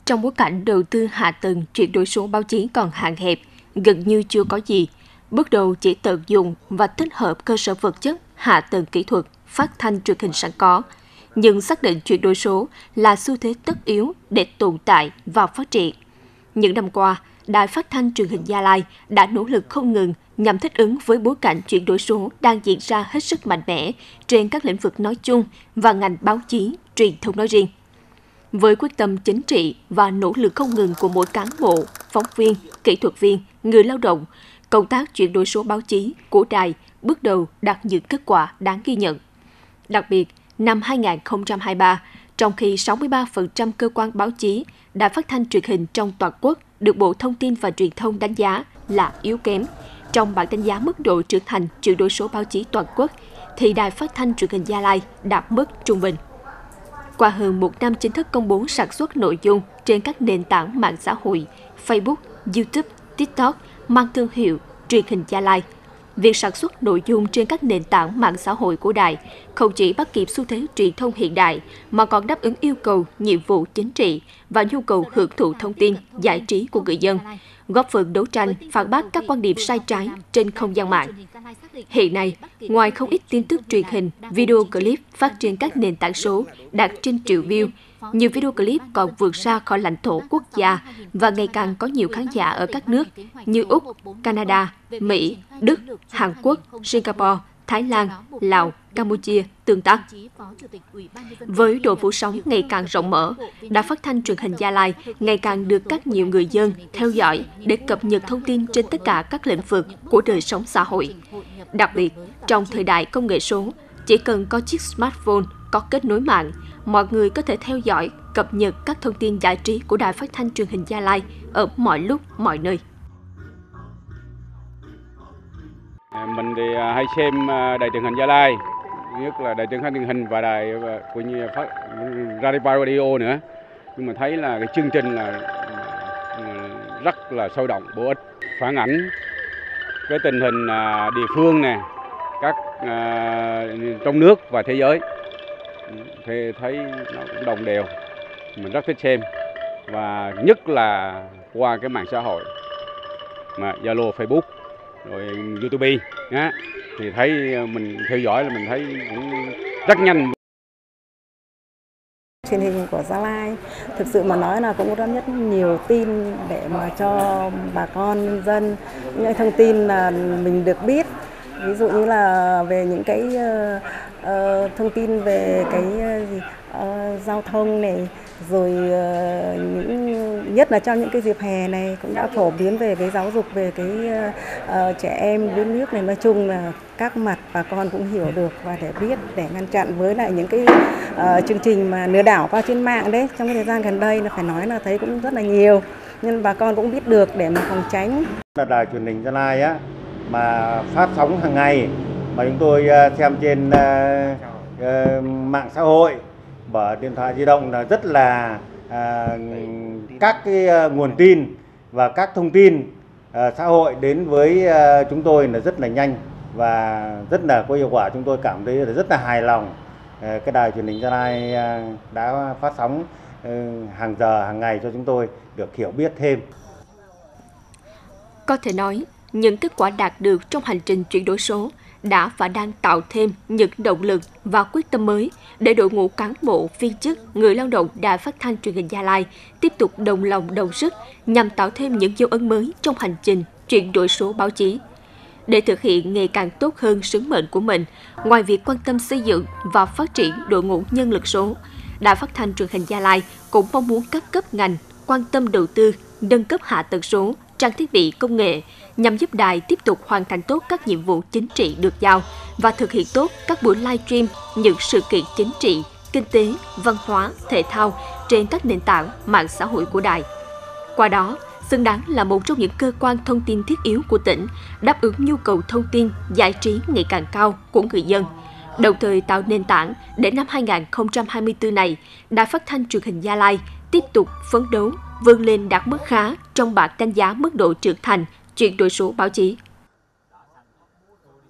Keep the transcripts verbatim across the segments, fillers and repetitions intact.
Trong bối cảnh đầu tư hạ tầng chuyển đổi số báo chí còn hạn hẹp, gần như chưa có gì, bước đầu chỉ tận dụng và tích hợp cơ sở vật chất, hạ tầng kỹ thuật, phát thanh truyền hình sẵn có, nhưng xác định chuyển đổi số là xu thế tất yếu để tồn tại và phát triển. Những năm qua, Đài Phát thanh Truyền hình Gia Lai đã nỗ lực không ngừng nhằm thích ứng với bối cảnh chuyển đổi số đang diễn ra hết sức mạnh mẽ trên các lĩnh vực nói chung và ngành báo chí, truyền thông nói riêng. Với quyết tâm chính trị và nỗ lực không ngừng của mỗi cán bộ, phóng viên, kỹ thuật viên, người lao động, công tác chuyển đổi số báo chí của đài bước đầu đạt những kết quả đáng ghi nhận. Đặc biệt, năm hai nghìn không trăm hai mươi ba, trong khi sáu mươi ba phần trăm cơ quan báo chí, đài phát thanh truyền hình trong toàn quốc được Bộ Thông tin và Truyền thông đánh giá là yếu kém, trong bản đánh giá mức độ trưởng thành chuyển đổi số báo chí toàn quốc, thì Đài Phát thanh Truyền hình Gia Lai đạt mức trung bình. Qua hơn một năm chính thức công bố sản xuất nội dung trên các nền tảng mạng xã hội, Facebook, YouTube, TikTok mang thương hiệu Truyền hình Gia Lai, việc sản xuất nội dung trên các nền tảng mạng xã hội của đài không chỉ bắt kịp xu thế truyền thông hiện đại mà còn đáp ứng yêu cầu, nhiệm vụ chính trị và nhu cầu hưởng thụ thông tin, giải trí của người dân, góp phần đấu tranh, phản bác các quan điểm sai trái trên không gian mạng. Hiện nay, ngoài không ít tin tức truyền hình, video clip phát trên các nền tảng số đạt trên triệu view, nhiều video clip còn vượt xa khỏi lãnh thổ quốc gia và ngày càng có nhiều khán giả ở các nước như Úc, Canada, Mỹ, Đức, Hàn Quốc, Singapore, Thái Lan, Lào, Campuchia tương tác. Với độ phủ sóng ngày càng rộng mở, Đài Phát thanh Truyền hình Gia Lai ngày càng được các nhiều người dân theo dõi để cập nhật thông tin trên tất cả các lĩnh vực của đời sống xã hội. Đặc biệt, trong thời đại công nghệ số, chỉ cần có chiếc smartphone, có kết nối mạng, mọi người có thể theo dõi, cập nhật các thông tin giải trí của Đài Phát thanh Truyền hình Gia Lai ở mọi lúc, mọi nơi. Mình thì hay xem đài truyền hình Gia Lai, nhất là đài truyền hình và đài của như phát radio nữa. Nhưng mà thấy là cái chương trình là rất là sôi động, bổ ích, phản ảnh cái tình hình địa phương nè, các uh, trong nước và thế giới, thì thấy nó cũng đồng đều, mình rất thích xem, và nhất là qua cái mạng xã hội mà Zalo, Facebook rồi YouTube á, thì thấy mình theo dõi là mình thấy cũng rất nhanh. Truyền hình của Gia Lai thực sự mà nói là cũng rất nhất nhiều tin để mà cho bà con nhân dân những thông tin là mình được biết, ví dụ như là về những cái uh, uh, thông tin về cái uh, uh, giao thông này, rồi uh, những nhất là trong những cái dịp hè này cũng đã phổ biến về cái giáo dục về cái uh, uh, trẻ em đuối nước này, nói chung là các mặt bà con cũng hiểu được và để biết để ngăn chặn với lại những cái uh, chương trình mà lừa đảo qua trên mạng đấy, trong cái thời gian gần đây là phải nói là thấy cũng rất là nhiều, nhưng bà con cũng biết được để mà phòng tránh. Là đài truyền hình Gia Lai á mà phát sóng hàng ngày mà chúng tôi xem trên uh, uh, mạng xã hội và điện thoại di động là rất là uh, các cái uh, nguồn tin và các thông tin uh, xã hội đến với uh, chúng tôi là rất là nhanh và rất là có hiệu quả. Chúng tôi cảm thấy là rất là hài lòng. Uh, cái đài truyền hình Gia Lai uh, đã phát sóng uh, hàng giờ hàng ngày cho chúng tôi được hiểu biết thêm. Có thể nói, những kết quả đạt được trong hành trình chuyển đổi số đã và đang tạo thêm những động lực và quyết tâm mới để đội ngũ cán bộ, viên chức, người lao động Đài Phát thanh Truyền hình Gia Lai tiếp tục đồng lòng đồng sức nhằm tạo thêm những dấu ấn mới trong hành trình chuyển đổi số báo chí. Để thực hiện ngày càng tốt hơn sứ mệnh của mình, ngoài việc quan tâm xây dựng và phát triển đội ngũ nhân lực số, Đài Phát thanh Truyền hình Gia Lai cũng mong muốn các cấp ngành quan tâm đầu tư, nâng cấp hạ tầng số, trang thiết bị công nghệ nhằm giúp đài tiếp tục hoàn thành tốt các nhiệm vụ chính trị được giao và thực hiện tốt các buổi livestream những sự kiện chính trị, kinh tế, văn hóa, thể thao trên các nền tảng mạng xã hội của đài. Qua đó, xứng đáng là một trong những cơ quan thông tin thiết yếu của tỉnh, đáp ứng nhu cầu thông tin, giải trí ngày càng cao của người dân, đồng thời tạo nền tảng để năm hai nghìn không trăm hai mươi tư này, Đài Phát thanh Truyền hình Gia Lai tiếp tục phấn đấu vươn lên đạt mức khá trong bảng đánh giá mức độ trưởng thành chuyển đổi số báo chí.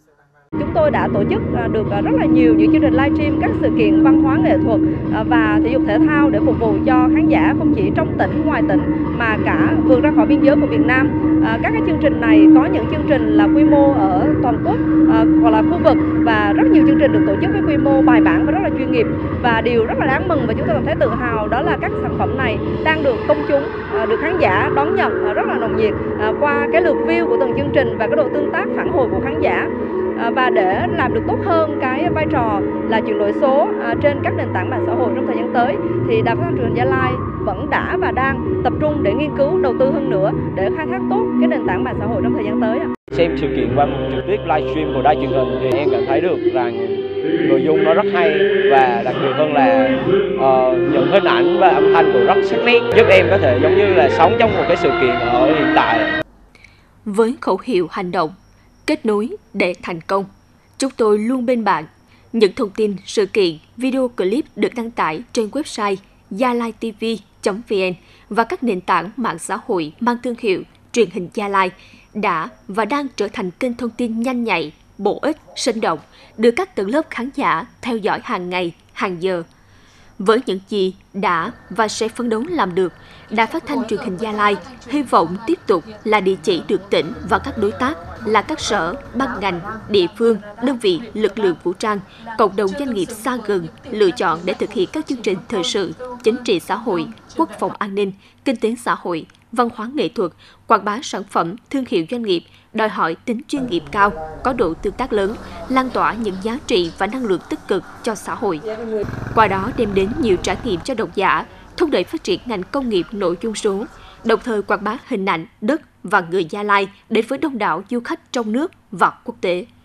Chúng tôi đã tổ chức được rất là nhiều những chương trình livestream các sự kiện văn hóa nghệ thuật và thể dục thể thao để phục vụ cho khán giả không chỉ trong tỉnh, ngoài tỉnh mà cả vượt ra khỏi biên giới của Việt Nam. Các cái chương trình này có những chương trình là quy mô ở toàn quốc hoặc là khu vực và rất nhiều chương trình được tổ chức với quy mô bài bản và rất là chuyên nghiệp. Và điều rất là đáng mừng và chúng tôi cảm thấy tự hào đó là các sản phẩm này đang được công chúng, được khán giả đón nhận rất là nồng nhiệt qua cái lượt view của từng chương trình và cái độ tương tác phản hồi của khán giả. Và để làm được tốt hơn cái vai trò là chuyển đổi số trên các nền tảng mạng xã hội trong thời gian tới thì Đài Phát thanh Truyền hình Gia Lai vẫn đã và đang tập trung để nghiên cứu đầu tư hơn nữa để khai thác tốt cái nền tảng mạng xã hội trong thời gian tới. Xem sự kiện qua trực tiếp livestream của đài truyền hình thì em cảm thấy được rằng nội dung nó rất hay và đặc biệt hơn là uh, những hình ảnh và âm thanh của rất sắc nét, giúp em có thể giống như là sống trong một cái sự kiện ở hiện tại. Với khẩu hiệu hành động kết nối để thành công, chúng tôi luôn bên bạn. Những thông tin, sự kiện, video clip được đăng tải trên website gia lai t v chấm v n và các nền tảng mạng xã hội mang thương hiệu Truyền hình Gia Lai đã và đang trở thành kênh thông tin nhanh nhạy, bổ ích, sinh động, được các tầng lớp khán giả theo dõi hàng ngày, hàng giờ. Với những gì đã và sẽ phấn đấu làm được, Đài Phát thanh Truyền hình Gia Lai hy vọng tiếp tục là địa chỉ được tỉnh và các đối tác là các sở, ban ngành, địa phương, đơn vị, lực lượng vũ trang, cộng đồng doanh nghiệp xa gần lựa chọn để thực hiện các chương trình thời sự, chính trị xã hội, quốc phòng an ninh, kinh tế xã hội, văn hóa nghệ thuật, quảng bá sản phẩm, thương hiệu doanh nghiệp, đòi hỏi tính chuyên nghiệp cao, có độ tương tác lớn, lan tỏa những giá trị và năng lượng tích cực cho xã hội. Qua đó đem đến nhiều trải nghiệm cho độc giả, thúc đẩy phát triển ngành công nghiệp nội dung số, đồng thời quảng bá hình ảnh, đất và người Gia Lai đến với đông đảo du khách trong nước và quốc tế.